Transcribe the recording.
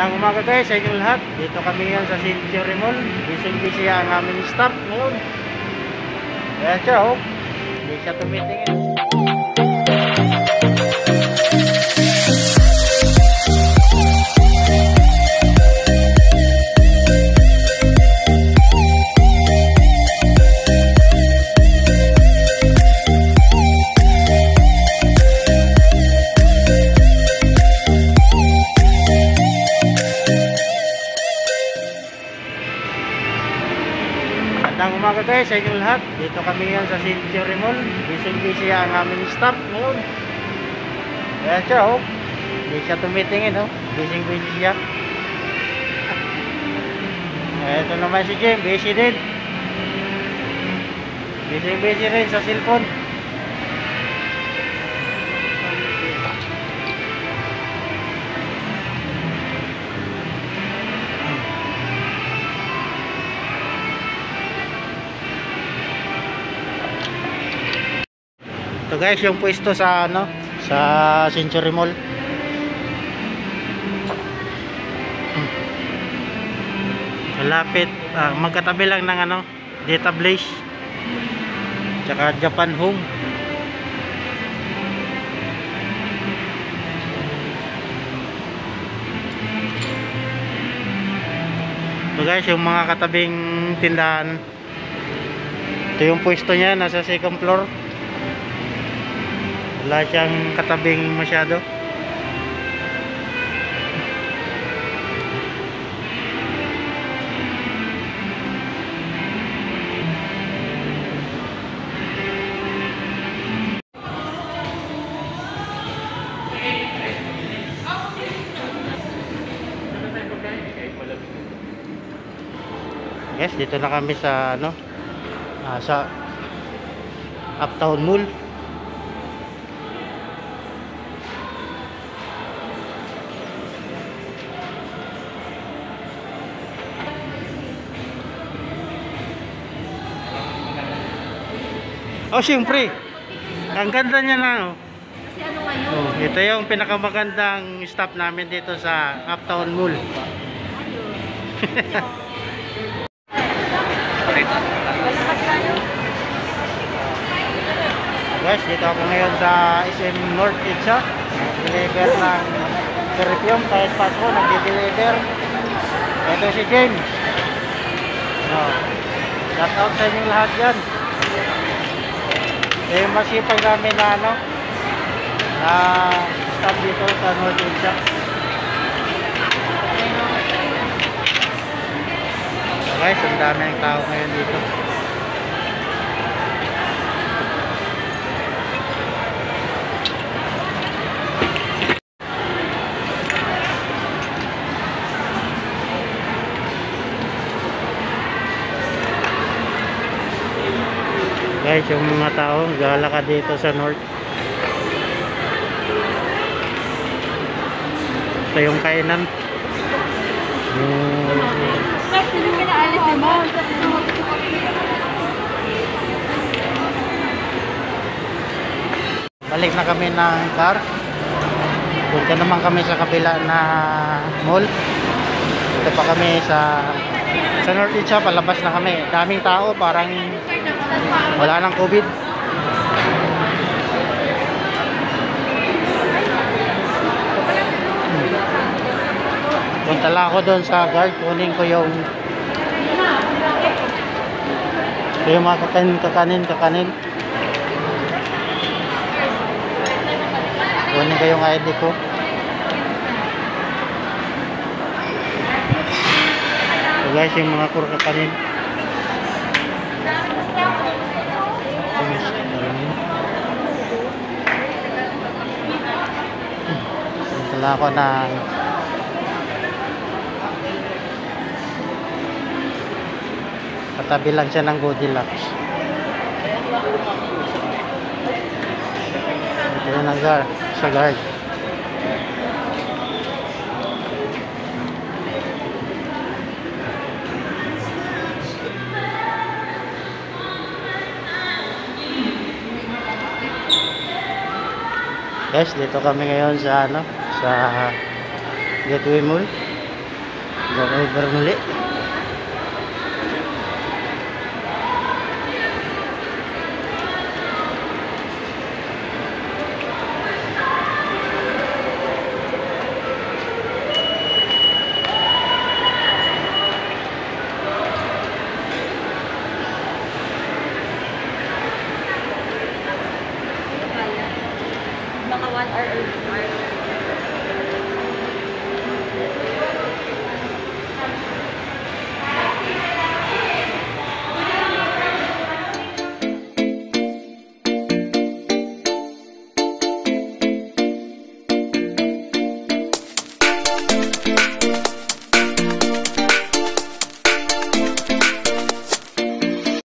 Magandang umaga guys sa inyong lahat. Dito kami ngayon sa Century Mall. Busy ang aming staff ngayon. Ayan siya oh. Hindi siya tumitingin. Magandang umaga guys sa inyong lahat. Dito kami ngayon sa Century Mall. Busy ang aming staff ngayon. Ayan siya oh. Hindi siya tumitingin oh. Busy siya. Ito naman si Jim. Busy din. Busy rin sa cellphone. Ito guys yung pwesto sa sa Century Mall. Malapit magkatabi lang ng Data Blaze tsaka Japan Home. Ito guys yung mga katabing tindahan. Ito yung pwesto niya, nasa second floor. Wala siyang katabing masyado. Yes, dito na kami sa sa Uptown Mall. Oh, siyempre. Ang ganda niya na. Kasi ano ngayon? Oh, ito yung pinakamagandang stop namin dito sa Uptown Mall. Guys, dito ako ngayon sa SM North Pizza. Deliver ng perfume kahit pasko, nagdi-deliver. Ito si James. Oh, shout out sa inyong lahat dyan. Eh, masipag namin na stop dito sa North Pizza. Guys, ang dami ng tao ngayon dito. Guys, yung mga tao galakad dito sa North. Ito yung kainan. Balik na kami ng car. Punta naman kami sa kabila na mall. Ito pa kami sa North Pizza. Palabas na kami. Daming tao, parang wala nang COVID. Punta lang ako doon sa guard. Kunin ko yung mga kakanin. Kunin ko yung ID ko. So guys, yung mga kakanin. Punta ako ng katabi lang siya ng Goldilocks. Ito yung sa guard. Guys, dito kami ngayon sa sa Gateway Mall. Driver muli. Mga 1 hour or 2 hours.